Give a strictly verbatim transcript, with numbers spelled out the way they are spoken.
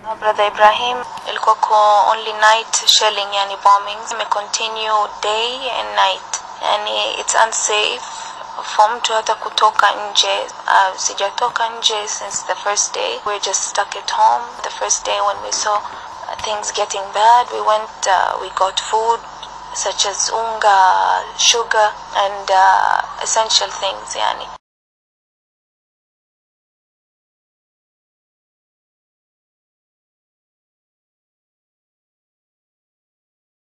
Brother Ibrahim, ilikuwa only night shelling, yani bombings, may continue day and night. Yani it's unsafe for mtu hata kutoka nje. Uh, sijatoka nje since the first day. We're just stuck at home. The first day when we saw uh, things getting bad, we went, uh, we got food such as unga, sugar, and uh, essential things, yani.